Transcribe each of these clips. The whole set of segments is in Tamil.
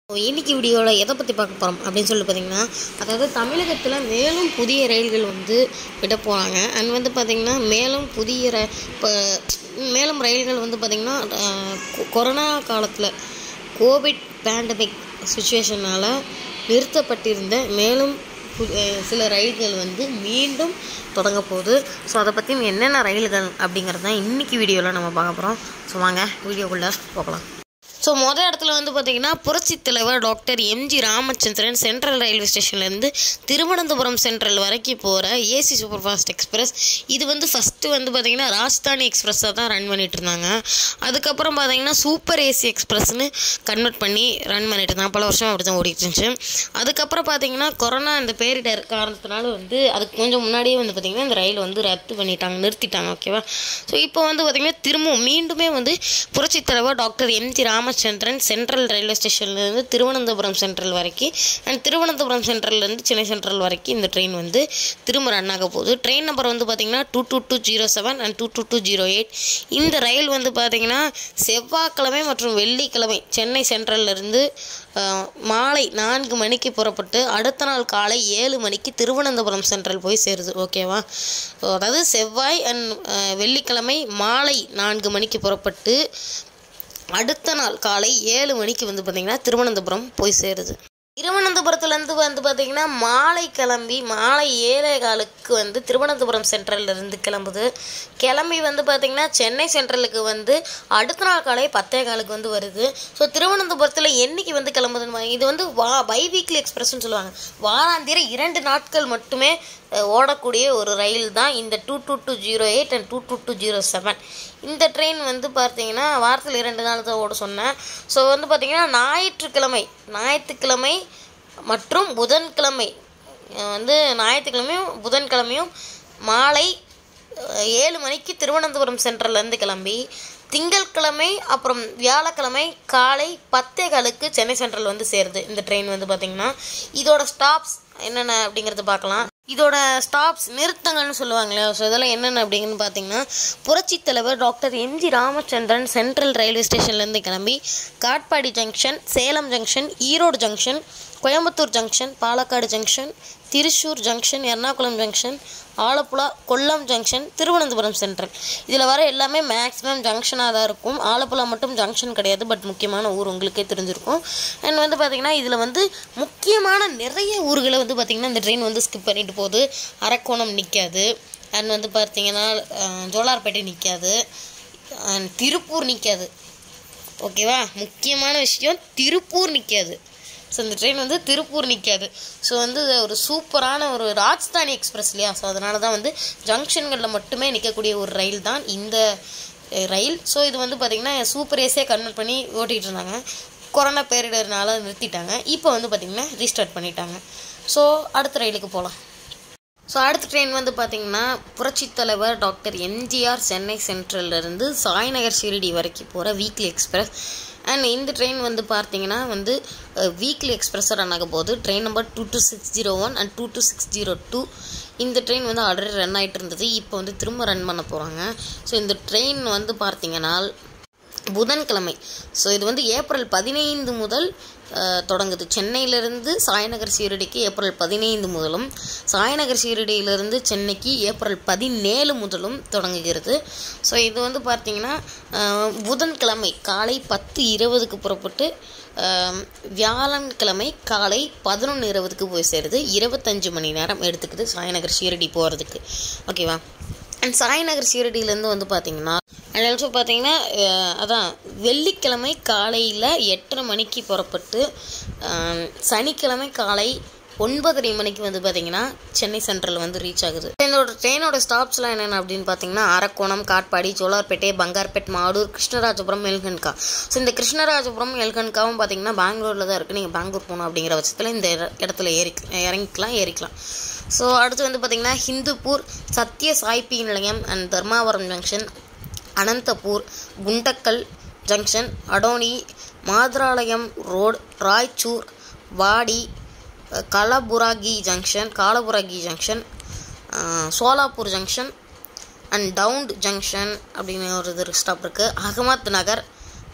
இன்னைக்கு வீடியோவில் எதை பற்றி பார்க்க போகிறோம் அப்படின்னு சொல்லி பார்த்தீங்கன்னா, அதாவது தமிழகத்தில் மேலும் புதிய ரயில்கள் விட போகிறாங்க. அண்ட் பார்த்திங்கன்னா மேலும் ரயில்கள் பார்த்திங்கன்னா கொரோனா காலத்தில் கோவிட் பேண்டமிக் சுச்சுவேஷனால் நிறுத்தப்பட்டிருந்த மேலும் சில ரயில்கள் மீண்டும் தொடங்க போகுது. ஸோ அதை பற்றி என்னென்ன ரயில்கள் அப்படிங்கிறது தான் இன்றைக்கி வீடியோவில் நம்ம பார்க்க போகிறோம். ஸோ வாங்க வீடியோக்குள்ளே போகலாம். ஸோ மொதல் இடத்துல பார்த்திங்கன்னா புரட்சித் தலைவர் doctor MG Ramachandran central railway ஸ்டேஷன்லேருந்து திருவனந்தபுரம் சென்ட்ரல் வரைக்கும் போகிற ஏசி சூப்பர் ஃபாஸ்ட் எக்ஸ்பிரஸ். இது ஃபஸ்ட்டு பார்த்திங்கன்னா ராஜ்தானி எக்ஸ்பிரஸாக தான் ரன் பண்ணிகிட்டு இருந்தாங்க. அதுக்கப்புறம் பார்த்திங்கன்னா சூப்பர் ஏசி எக்ஸ்பிரஸ்னு கன்வெர்ட் பண்ணி ரன் பண்ணிட்டு இருந்தாங்க. பல வருஷம் அப்படி தான் ஓடிட்டு இருந்துச்சு. அதுக்கப்புறம் பார்த்திங்கன்னா கொரோனா இந்த பேரிடர் காரணத்தினால அதுக்கு கொஞ்சம் முன்னாடியே பார்த்திங்கன்னா இந்த ரயில் ரத்து பண்ணிட்டாங்க, நிறுத்திட்டாங்க. ஓகேவா. ஸோ இப்போ பார்த்திங்கன்னா திரும்பவும் மீண்டுமே புரட்சித் தலைவர் doctor MG Ramachandran central railway ஸ்டேஷன்லேருந்து திருவனந்தபுரம் சென்ட்ரல் வரைக்கும் அண்ட் திருவனந்தபுரம் சென்ட்ரல்லேருந்து சென்னை சென்ட்ரல் வரைக்கும் இந்த ட்ரெயின் திரும்ப ரன் ஆக போகுது. ட்ரெயின் நம்பர் பார்த்திங்கன்னா 22207 அண்ட் 22208. இந்த ரயில் பார்த்திங்கன்னா செவ்வாய்க்கிழமை மற்றும் வெள்ளிக்கிழமை சென்னை சென்ட்ரல்லேருந்து மாலை 4 மணிக்கு புறப்பட்டு அடுத்த நாள் காலை 7 மணிக்கு திருவனந்தபுரம் சென்ட்ரல் போய் சேருது. ஓகேவா. அதாவது செவ்வாய் அண்ட் வெள்ளிக்கிழமை மாலை 4 மணிக்கு புறப்பட்டு அடுத்த நாள் காலை 7 மணிக்கு பார்த்திங்கன்னா திருவனந்தபுரம் போய் சேருது. திருவனந்தபுரத்துலேருந்து பார்த்திங்கன்னா மாலை கிளம்பி மாலை 7:15 திருவனந்தபுரம் சென்ட்ரல்லேருந்து கிளம்புது. கிளம்பி பார்த்திங்கன்னா சென்னை சென்ட்ரலுக்கு அடுத்த நாள் காலை 10:15 வருது. ஸோ திருவனந்தபுரத்தில் என்றைக்கு கிளம்புதுன்னு இது பை வீக்லி எக்ஸ்பிரஸ்ன்னு சொல்லுவாங்க. வாராந்திர 2 நாட்கள் மட்டுமே ஓடக்கூடிய ஒரு ரயில் தான் இந்த 22208 அண்ட் 22207. இந்த ட்ரெயின் பார்த்திங்கன்னா வாரத்தில் 2 நாள் தான் ஓட சொன்னேன். ஸோ பார்த்திங்கன்னா ஞாயிற்றுக்கிழமை மற்றும் புதன்கிழமை ஞாயிற்றுக்கிழமையும் புதன்கிழமையும் மாலை 7 மணிக்கு திருவனந்தபுரம் சென்ட்ரல்லேருந்து கிளம்பி திங்கட்கிழமை அப்புறம் வியாழக்கிழமை காலை 10:15 சென்னை சென்ட்ரல் சேருது. இந்த ட்ரெயின் பார்த்திங்கன்னா இதோட ஸ்டாப்ஸ் என்னென்ன அப்படிங்கிறத பார்க்கலாம். இதோட ஸ்டாப்ஸ் நிறுத்தங்கள்னு சொல்லுவாங்களே. ஸோ இதெல்லாம் என்னென்ன அப்படிங்கன்னு பார்த்தீங்கன்னா, புரட்சித் தலைவர் doctor MG Ramachandran central railway ஸ்டேஷன்லேருந்து கிளம்பி Katpadi junction, Salem junction, Erode junction, Coimbatore junction, Palakkad junction, Thrissur junction, Ernakulam junction, Alappuzha, Kollam junction, Thiruvananthapuram central. இதில் வர எல்லாமே மேக்ஸிமம் ஜங்ஷனாக தான் இருக்கும். ஆலப்புழா மட்டும் ஜங்ஷன் கிடையாது, பட் முக்கியமான ஊர் உங்களுக்கே தெரிஞ்சிருக்கும். அண்ட் பார்த்திங்கன்னா இதில் முக்கியமான நிறைய ஊர்களை பார்த்திங்கன்னா இந்த ட்ரெயின் ஸ்கிப் பண்ணிட்டு போகுது. அரக்கோணம் நிற்காது, அண்ட் பார்த்திங்கன்னா ஜோலார்பேட்டை நிற்காது, அண்ட் திருப்பூர் நிற்காது. ஓகேவா. முக்கியமான விஷயம், திருப்பூர் நிற்காது. ஸோ இந்த ட்ரெயின் திருப்பூர் நிற்காது. ஸோ ஒரு சூப்பரான ஒரு ராஜ்தானி எக்ஸ்பிரஸ் இல்லையா. ஸோ அதனால தான் ஜங்ஷன்களில் மட்டுமே நிற்கக்கூடிய ஒரு ரயில் தான் இந்த ரயில். ஸோ இது பார்த்திங்கன்னா சூப்பர் ஏசியாக கன்வெர்ட் பண்ணி ஓட்டிகிட்டு இருந்தாங்க. கொரோனா பேரிடர்னால நிறுத்திட்டாங்க. இப்போ பார்த்திங்கன்னா ரீஸ்டார்ட் பண்ணிட்டாங்க. ஸோ அடுத்த ரயிலுக்கு போகலாம். ஸோ அடுத்த ட்ரெயின் பார்த்திங்கன்னா புரட்சித் தலைவர் டாக்டர் எம்ஜிஆர் சென்னை சென்ட்ரல்லேருந்து சாய்நகர் ஷிரடி வரைக்கும் போகிற வீக்லி எக்ஸ்பிரஸ். அண்ட் இந்த ட்ரெயின் பார்த்திங்கன்னா வீக்லி எக்ஸ்பிரஸாக ரன் ஆக போகுது. Train number 22601 and 22602. இந்த ட்ரெயின் ஆல்ரெடி ரன் ஆகிட்டு இருந்தது. இப்போ திரும்ப ரன் பண்ண போகிறாங்க. ஸோ இந்த ட்ரெயின் பார்த்திங்கன்னா புதன்கிழமை. ஸோ இது ஏப்ரல் 15 முதல் தொடங்குது. சென்னையிலேருந்து சாய்நகர் ஷீரடிக்கு ஏப்ரல் 15 முதலும், சாய்நகர் ஷீரடியிலிருந்து சென்னைக்கு ஏப்ரல் 17 முதலும் தொடங்குகிறது. ஸோ இது பார்த்திங்கன்னா புதன்கிழமை காலை 10:20க்கு புறப்பட்டு வியாழன்கிழமை காலை 11:20க்கு போய் சேருது. 25 மணி நேரம் எடுத்துக்குது சாய்நகர் ஷீரடி போகிறதுக்கு. ஓகேவா. அண்ட் சாய்நகர் ஷீரடியிலேருந்து பார்த்திங்கன்னா அண்ட் ஆல்சோ பார்த்திங்கன்னா அதான் வெள்ளிக்கிழமை காலையில் 8:30 மணிக்கு புறப்பட்டு சனிக்கிழமை காலை 9:30 மணிக்கு பார்த்திங்கன்னா சென்னை சென்ட்ரல் ரீச் ஆகுது. ட்ரெயினோட ஸ்டாப்ஸ்லாம் என்னென்ன அப்படின்னு பார்த்தீங்கன்னா அரக்கோணம், காட்பாடி, ஜோலார்பேட்டை, பங்கார்பேட், மாடூர், கிருஷ்ணராஜபுரம், எல்கன்கா. ஸோ இந்த கிருஷ்ணராஜபுரம், எல்கன்காவும் பார்த்திங்கன்னா பெங்களூரில் தான் இருக்குது. நீங்கள் பெங்களூர் போகணும் அப்படிங்கிற பட்சத்தில் இந்த இடத்துல ஏறிக்கலாம். ஸோ அடுத்து பார்த்திங்கன்னா ஹிந்துப்பூர், Sathya Sai Nilayam and Dharmavaram junction, Anantapur, Guntakal junction, Adoni, Mantralayam road, Raichur, Wadi, Kalaburagi junction, Solapur junction and Daund junction அப்படின்னு ஒரு ஸ்டாப் இருக்குது. Ahmednagar,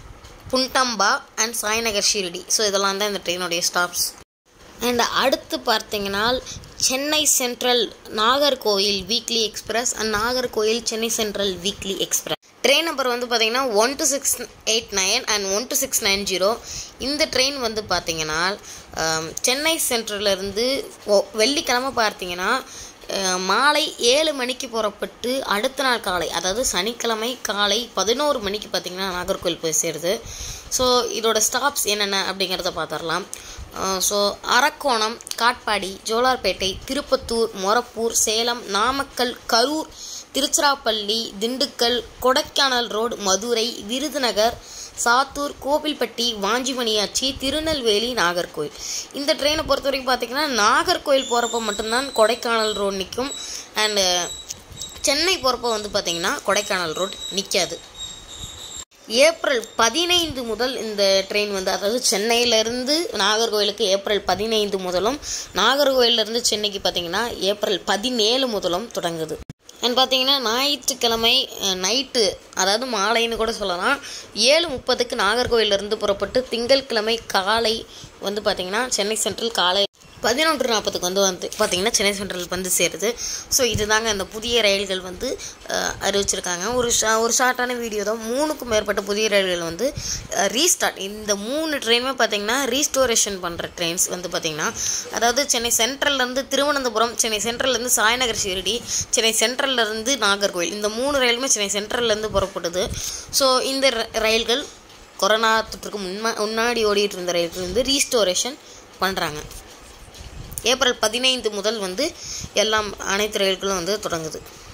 Puntamba and Sainagar Shirdi. So இதெல்லாம் தான் இந்த ட்ரெயினுடைய ஸ்டாப்ஸ். அண்ட் அடுத்து பார்த்தீங்கன்னா Chennai central Nagercoil weekly express and Nagercoil Chennai central weekly express. Train number வந்து பார்த்தீங்கன்னா 12689 அண்ட் 12690. இந்த ட்ரெயின் வந்து பார்த்தீங்கன்னா சென்னை சென்ட்ரலேருந்து வெள்ளிக்கிழமை பார்த்தீங்கன்னா மாலை 7 மணிக்கு புறப்பட்டு அடுத்த நாள் காலை, அதாவது சனிக்கிழமை காலை 11 மணிக்கு பார்த்திங்கன்னா நாகர்கோவில் போய் சேருது. ஸோ இதோட ஸ்டாப்ஸ் என்னென்ன அப்படிங்கிறத பார்த்துடலாம். So Arakkonam, Katpadi, Jolarpettai, Tirupattur, Morappur, Salem, Namakkal, Karur, Tiruchirappalli, Dindigul, Kodaikanal road, Madurai, Virudhunagar, Sattur, Kovilpatti, Vanchi Maniyachchi, Tirunelveli, Nagercoil. இந்த ட்ரெயினை பொறுத்த வரைக்கும் பார்த்திங்கன்னா நாகர்கோயில் போகிறப்ப மட்டும்தான் கொடைக்கானல் ரோடு நிற்கும். அண்டு சென்னை போகிறப்ப வந்து பார்த்திங்கன்னா கொடைக்கானல் ரோடு நிற்காது. ஏப்ரல் 15 முதல் இந்த ட்ரெயின் வந்து, அதாவது சென்னையிலேருந்து நாகர்கோயிலுக்கு ஏப்ரல் 15 முதலும், நாகர்கோயிலேருந்து சென்னைக்கு பார்த்திங்கன்னா ஏப்ரல் 17 முதலும் தொடங்குது. அண்ட் பார்த்தீங்கன்னா ஞாயிற்றுக்கிழமை நைட்டு, அதாவது மாலைன்னு கூட சொல்லலாம், 7:30க்கு நாகர்கோயிலிருந்து புறப்பட்டு திங்கட்கிழமை காலை வந்து பார்த்திங்கன்னா சென்னை சென்ட்ரல் காலை 11:40க்கு வந்து பார்த்திங்கன்னா சென்னை சென்ட்ரல் வந்து சேருது. ஸோ இதுதாங்க இந்த புதிய ரயில்கள் வந்து அறிவிச்சிருக்காங்க. ஒரு ஷார்ட்டான வீடியோ தான். 3க்கும் மேற்பட்ட புதிய ரயில்கள் வந்து ரீஸ்டார்ட். இந்த 3 ட்ரெயினுமே பார்த்திங்கன்னா ரீஸ்டோரேஷன் பண்ணுற ட்ரெயின்ஸ் வந்து பார்த்திங்கன்னா, அதாவது சென்னை சென்ட்ரல்லேருந்து திருவனந்தபுரம், சென்னை சென்ட்ரல்லேருந்து சாய்நகர் ஷீரடி, சென்னை சென்ட்ரல்லேருந்து நாகர்கோயில், இந்த 3 ரயிலுமே சென்னை சென்ட்ரல்லேருந்து புறப்படுது. ஸோ இந்த ரயில்கள் கொரோனா தொற்றுக்கு முன்னாடி ஓடிட்டு இருந்த ரயில்கள் வந்து ரீஸ்டோரேஷன் பண்ணுறாங்க. ஏப்ரல் 15 முதல் வந்து அனைத்து ரயில்களும் வந்து தொடங்குது.